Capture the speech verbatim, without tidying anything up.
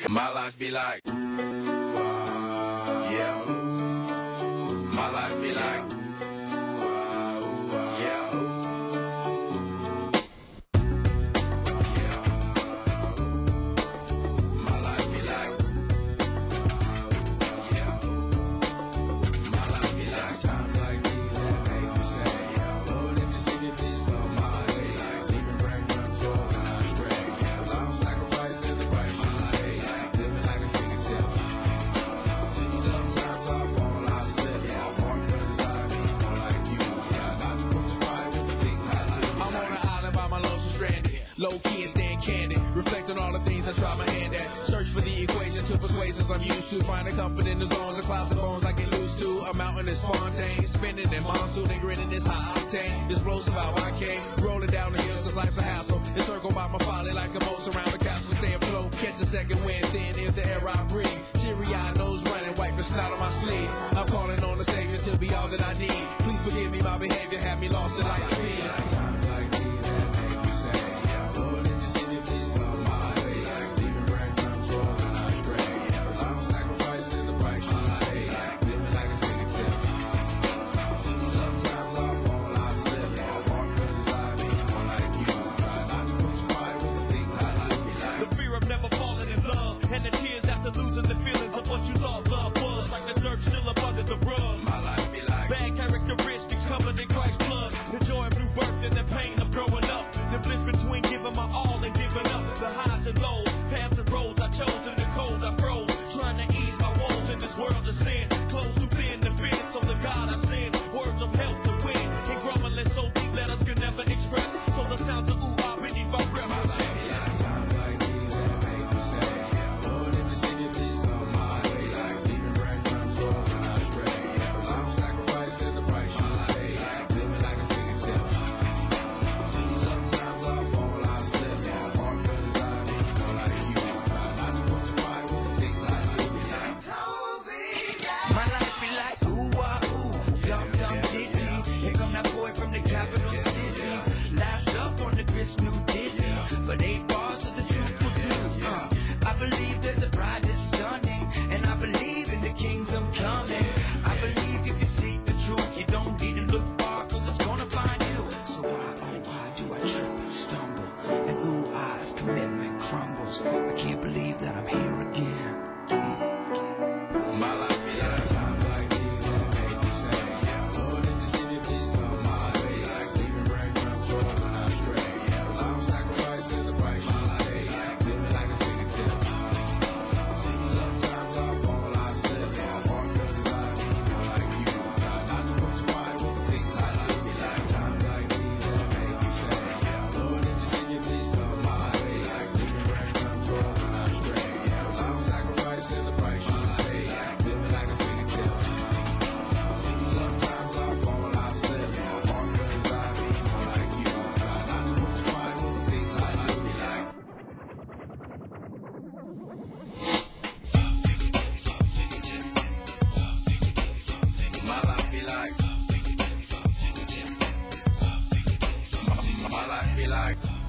My life be like, uh, yeah. My life be like, uh, yeah. Yeah. My life be like, yeah. My life be like times like these that make me say, yeah. Lord, if you see me, please come my way. Like leaving brain control when I stray. Yeah, long sacrifice in the right my life. Living like a fingertip. Sometimes I fall, I slip. Yeah, more friends I meet, more like you. Yeah, not even to fight with the things I like. I'm on an island by my lonesome stranded. Low key and staying candid. Reflect on all the things I try my hand at. Search for the equation to persuasions I'm used to. Finding comfort in the zones of clouds and bones I get loose to. A mountain is Fontaine. Spinning in monsoon and grinning is high octane. Explosive how I came. Rolling down the hills cause life's a hassle. Encircled by my folly like a moat around the castle. Stay afloat. Catch a second wind. Thin is the air I breathe. Teary-eyed nose running. Wipe the snot on my sleeve. I'm calling on the Savior to be all that I need. Please forgive me my behavior. Have me lost in light speed. Times like these that make me say, yeah. Lord, if you see me, please come my way. Like leaving brain control when I stray. Yeah, long sacrifice in the right my life. Like living like a fingertip. Sometimes I fall, I slip. Yeah, more friends I meet, more like you. Try not to crucify with the things I like. Be like The fear of never falling in love, and the tears after losing the feelings of what you thought love was. Like the dirt still up under the rug. my life be like. Bad characteristics covered in Christ's blood. The joy of new birth and the pain of growing up. The bliss between giving my all and giving up. The highs and lows, paths and roads I chose. In the cold I froze, trying to ease my woes in this world of sin. Close too thin to fit, so the God I send. Words of help to win. And grumbling so deep letters can never express. So the sounds of ooh ah beneath my breath. My life be like times like these that make me say, yeah. Lord, if you see me, please come my way. Like leaving brain control when I stray. Yeah, long sacrifice in the price my life. Like living like a fingertip. Sometimes I fall, I slip. Yeah, more friends I meet, more like you. Try not to crucify with the things I like. Be like, My life be like ooh ah ooh, dum dum ditty. Here come that boy from the capital city. Last up on the Chris new ditty, but eight bars of the truth will do. Uh, I believe there's a bride that's stunning, and I believe in the kingdom coming. I believe if you seek the truth, you don't need to look far, cause it's gonna find you. So why, oh why do I trip and stumble? And ooh ah's commitment crumbles. I can't believe that I'm here again. my life be like times like these that make me say, yeah. Lord, if you see me, please come my way. Like leaving brain control when I stray. Yeah, long sacrifice in the price my life. Like living like a fingertip. Sometimes I fall, I slip. Yeah, more friends I meet, more like you. Try not to crucify with the things I like. Be like times like these that make me say, yeah. Lord, if you see me, please come my way. Like leaving brain control when I stray. Yeah, long sacrifice in the price my life. Like living like a fingertip. Sometimes I fall, I slip. Yeah, more friends I meet, more like you. Try not to crucify with the things I like. Be like. My life be like. My life be like.